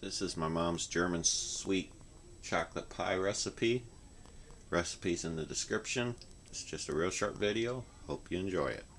This is my mom's German sweet chocolate pie recipe. Recipe's in the description. It's just a real short video. Hope you enjoy it.